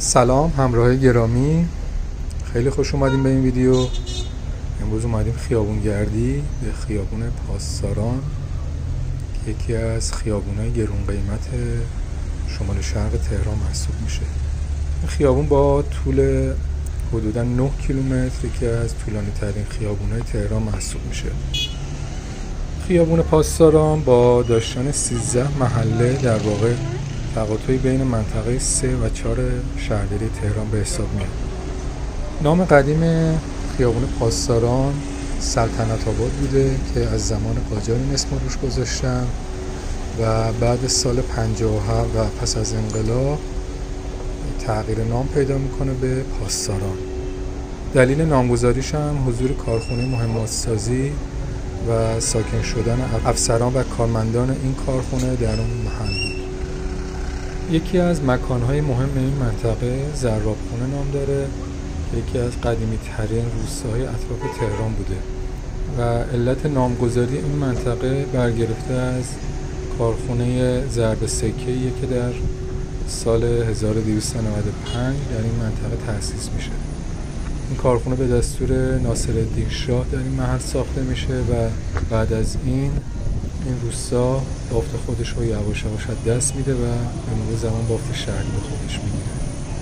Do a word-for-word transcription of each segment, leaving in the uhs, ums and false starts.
سلام همراه گرامی، خیلی خوش اومدیم به این ویدیو. امروز اومدیم خیابون گردی به خیابون پاسداران، یکی از خیابونای گرون قیمت شمال شرق تهران محسوب میشه. خیابون با طول حدودا نه کیلومتر یکی از طولانی ترین خیابونای تهران محسوب میشه. خیابون پاسداران با داشتن سیزده محله در واقع تقاطعی بین منطقه سه و چهار شهرداری تهران به حساب میاد. نام قدیم خیابون پاسداران سلطنت آباد بوده که از زمان قاجار این اسم روش گذاشتن و بعد سال پنجاه و هفت و پس از انقلاب تغییر نام پیدا میکنه به پاسداران. دلیل نامگذاریش هم حضور کارخونه مهمات سازی و ساکن شدن افسران و کارمندان این کارخونه در اون محل بود. یکی از مکانهای مهم این منطقه زرابخانه نام داره که یکی از قدیمی ترین روستاهای اطراف تهران بوده و علت نامگذاری این منطقه برگرفته از کارخونه ضرب سکه‌ایه که در سال هزار و دویست و نود و پنج در این منطقه تأسیس میشه. این کارخونه به دستور ناصرالدین شاه در این محل ساخته میشه و بعد از این این روستا بافت خودش رو یواش یواش از دست میده و به مرور زمان بافت شهری به خودش میگیره.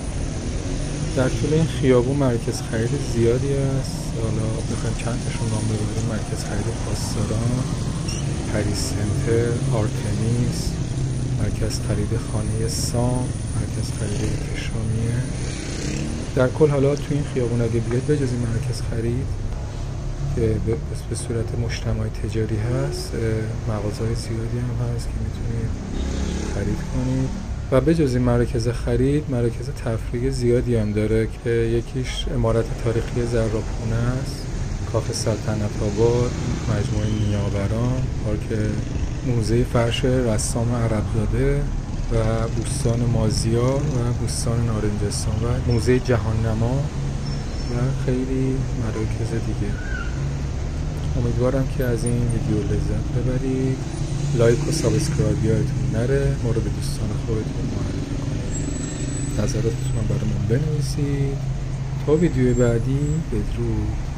در طول این خیابون مرکز خرید زیادی است. حالا بخوایم چند تاشون نام ببریم: مرکز خرید پاسداران، پاریس سنتر، آرتمیس، مرکز خرید خانه سام، مرکز خرید احتشامیه. در کل حالا تو این خیابون اگه بیاید بجز این مرکز خرید که به صورت مجتمع تجاری هست، مغازه‌های زیادی هم هست که میتونید خرید کنید و بجز این مرکز خرید مراکز تفریحی زیادی هم داره که یکیش عمارت تاریخی زرابخانه است، کاخ سلطنت آباد، مجموعه نیاوران، پارک موزه فرش رسام عربزاده و بوستان مازیار و بوستان نارنجستان و موزه جهاننما و خیلی مراکز دیگه. امیدوارم که از این ویدیو لذت ببرید. لایک و سابسکرایب یادتون نره، ما رو به دوستان خودتون معرفی کنید، نظراتتون برامون بنویسید. تا ویدیو بعدی، بدرود.